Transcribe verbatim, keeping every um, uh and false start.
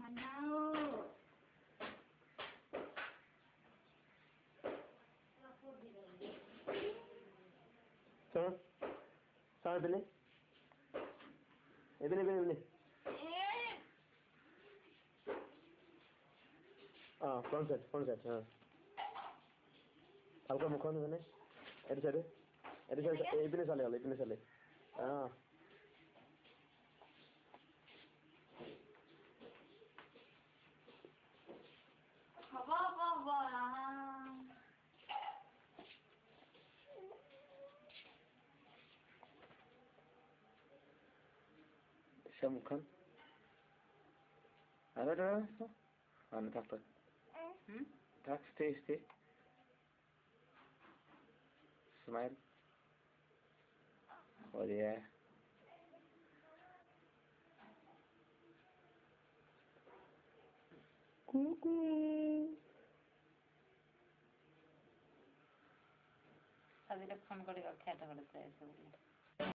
No. Sir? Sir, bili? Eh, bili, bili, bili. Ah, front set, front set, হ্যাঁ। হালকা মুখন এখানে এর সাইডে এর সাইডে এই পিনে চলে গেল এই পিনে চলে হ্যাঁ বাবা বাবা মুখন আরে রে আরে থাক থাক হুম থাক stay stay smile oh yeah cuckoo আজ এটা ফোন করে খেতে বলেছে এসে বলে